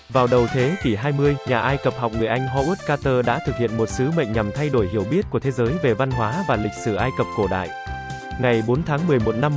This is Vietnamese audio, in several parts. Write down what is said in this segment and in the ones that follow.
Vào đầu thế kỷ 20, nhà Ai Cập học người Anh Howard Carter đã thực hiện một sứ mệnh nhằm thay đổi hiểu biết của thế giới về văn hóa và lịch sử Ai Cập cổ đại. Ngày 4 tháng 11 năm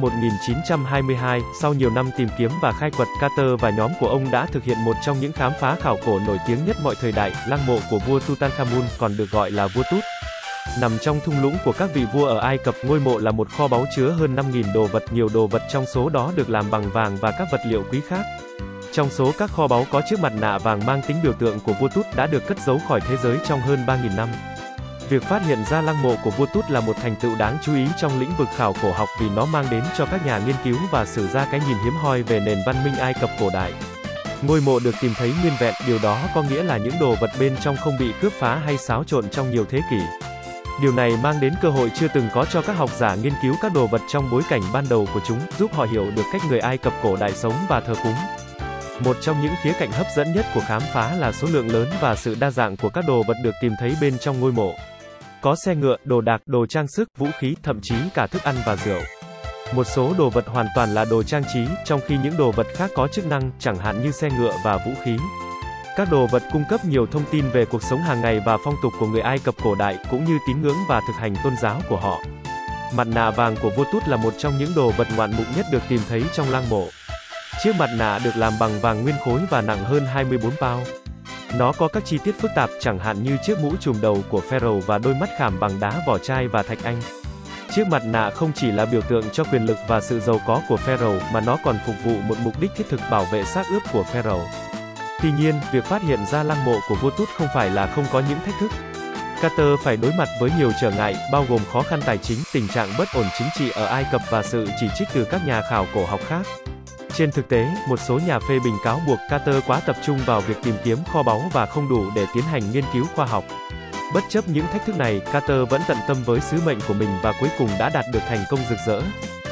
1922, sau nhiều năm tìm kiếm và khai quật, Carter và nhóm của ông đã thực hiện một trong những khám phá khảo cổ nổi tiếng nhất mọi thời đại, lăng mộ của vua Tutankhamun, còn được gọi là vua Tut. Nằm trong thung lũng của các vị vua ở Ai Cập, ngôi mộ là một kho báu chứa hơn 5.000 đồ vật, nhiều đồ vật trong số đó được làm bằng vàng và các vật liệu quý khác. Trong số các kho báu có chiếc mặt nạ vàng mang tính biểu tượng của vua Tut đã được cất giấu khỏi thế giới trong hơn 3.000 năm. Việc phát hiện ra lăng mộ của vua Tut là một thành tựu đáng chú ý trong lĩnh vực khảo cổ học vì nó mang đến cho các nhà nghiên cứu và sử gia cái nhìn hiếm hoi về nền văn minh Ai Cập cổ đại. Ngôi mộ được tìm thấy nguyên vẹn, điều đó có nghĩa là những đồ vật bên trong không bị cướp phá hay xáo trộn trong nhiều thế kỷ. Điều này mang đến cơ hội chưa từng có cho các học giả nghiên cứu các đồ vật trong bối cảnh ban đầu của chúng, giúp họ hiểu được cách người Ai Cập cổ đại sống và thờ cúng. Một trong những khía cạnh hấp dẫn nhất của khám phá là số lượng lớn và sự đa dạng của các đồ vật được tìm thấy bên trong ngôi mộ. Có xe ngựa, đồ đạc, đồ trang sức, vũ khí, thậm chí cả thức ăn và rượu. Một số đồ vật hoàn toàn là đồ trang trí, trong khi những đồ vật khác có chức năng, chẳng hạn như xe ngựa và vũ khí. Các đồ vật cung cấp nhiều thông tin về cuộc sống hàng ngày và phong tục của người Ai Cập cổ đại, cũng như tín ngưỡng và thực hành tôn giáo của họ. Mặt nạ vàng của vua Tut là một trong những đồ vật ngoạn mục nhất được tìm thấy trong lăng mộ. Chiếc mặt nạ được làm bằng vàng nguyên khối và nặng hơn 24 pound. Nó có các chi tiết phức tạp, chẳng hạn như chiếc mũ trùm đầu của Pharaoh và đôi mắt khảm bằng đá vỏ chai và thạch anh. Chiếc mặt nạ không chỉ là biểu tượng cho quyền lực và sự giàu có của Pharaoh, mà nó còn phục vụ một mục đích thiết thực bảo vệ xác ướp của Pharaoh. Tuy nhiên, việc phát hiện ra lăng mộ của vua Tut không phải là không có những thách thức. Carter phải đối mặt với nhiều trở ngại, bao gồm khó khăn tài chính, tình trạng bất ổn chính trị ở Ai Cập và sự chỉ trích từ các nhà khảo cổ học khác. Trên thực tế, một số nhà phê bình cáo buộc Carter quá tập trung vào việc tìm kiếm kho báu và không đủ để tiến hành nghiên cứu khoa học. Bất chấp những thách thức này, Carter vẫn tận tâm với sứ mệnh của mình và cuối cùng đã đạt được thành công rực rỡ.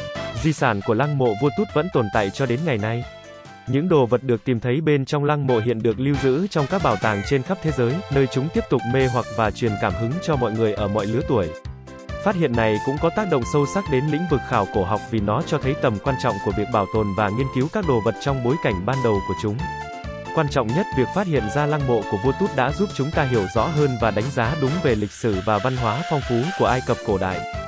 Di sản của lăng mộ vua Tut vẫn tồn tại cho đến ngày nay. Những đồ vật được tìm thấy bên trong lăng mộ hiện được lưu giữ trong các bảo tàng trên khắp thế giới, nơi chúng tiếp tục mê hoặc và truyền cảm hứng cho mọi người ở mọi lứa tuổi. Phát hiện này cũng có tác động sâu sắc đến lĩnh vực khảo cổ học vì nó cho thấy tầm quan trọng của việc bảo tồn và nghiên cứu các đồ vật trong bối cảnh ban đầu của chúng. Quan trọng nhất, việc phát hiện ra lăng mộ của vua Tut đã giúp chúng ta hiểu rõ hơn và đánh giá đúng về lịch sử và văn hóa phong phú của Ai Cập cổ đại.